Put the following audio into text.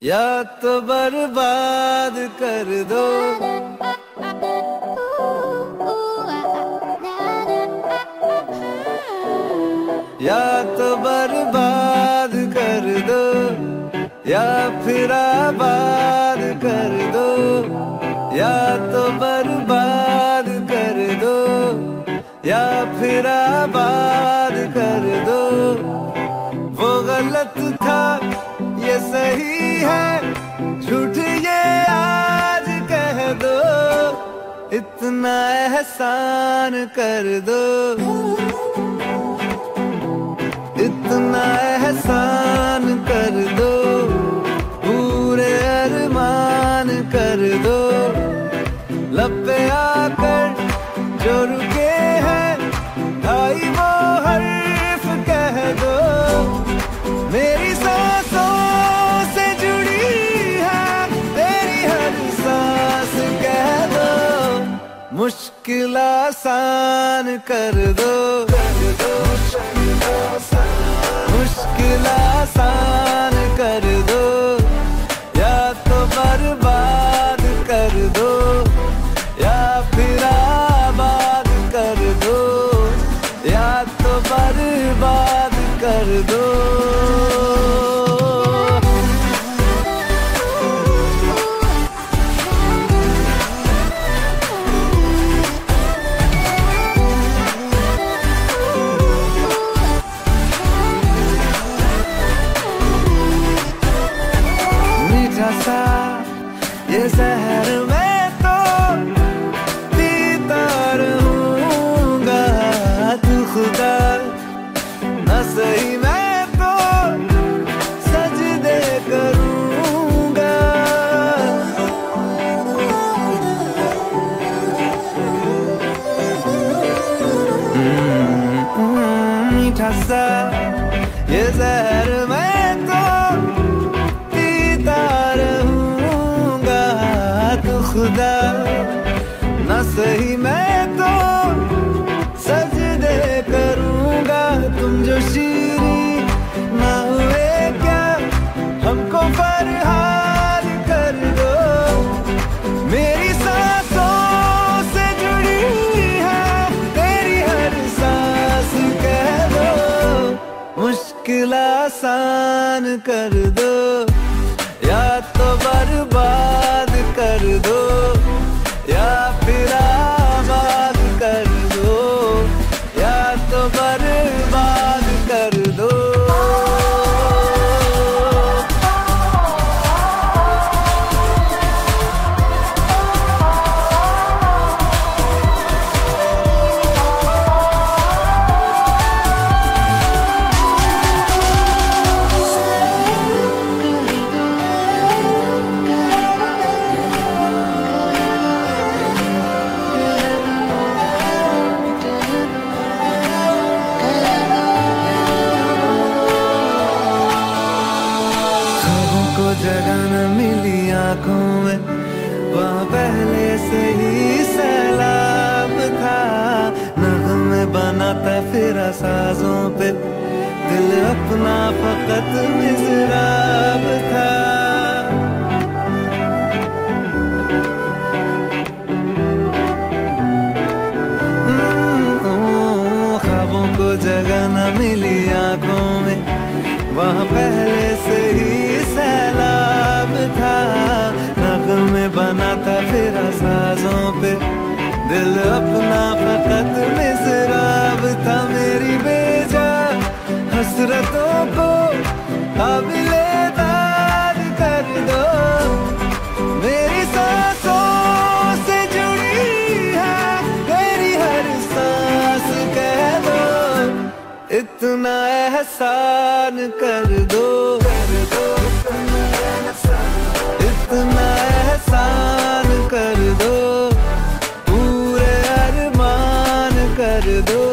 या तो बर्बाद कर दो, या तो बर्बाद कर दो, या फिर आबाद कर दो, या तो बर्बाद कर दो, या फिर आबाद कर दो। वो गलत था ये सही है, झूठ ये आज कह दो, इतना एहसान कर दो, इतना एहसान कर दो, पूरे अरमान कर दो। लब पे आकर जो रुके हैं भाई वो हर्फ कह दो, मेरी सांसों से जुड़ी है तेरी हर सांस कह दो, मुश्किल आसान कर दो, मुश्किल आसान कर दो, या तो बर्बाद कर दो, या फिर आबाद कर दो, या तो बर्बाद कर दो। सा ये जहर मैं तो पीता रहूंगा, तू खुदा न सही मैं तो सजदे करूंगा। मीठा सा ये जहर मैं तो खुदा न सही मैं तो सजदे करूंगा। तुम जो शीरी ना हुए क्या हमको फरहाद कर दो, मेरी सांसों से जुड़ी है तेरी हर सांस कह दो, मुश्किल आसान कर दो, या तो बर्बाद कर दो, या फिर आबाद कर दो, या तो बर्बाद कर दो। जगह न मिली आंखों में, वहाँ पहले से ही सैलाब था, नग़्मे बनाता फिर साजों पे, दिल अपना फकत मिज़राब था। ख्वाबों को जगह न मिली आंखों में, वहाँ पहले से ही सैलाब था, नग़्मे बनाता फिर साजों पे, दिल अपना फकत मिज़राब था। मेरी बेजा हसरतों को काबिले दाद कर दो, मेरी सांसों से जुड़ी है तेरी हर सांस कह दो, इतना एहसान कर दो, इतना एहसान कर दो, पूरे अरमान कर दो,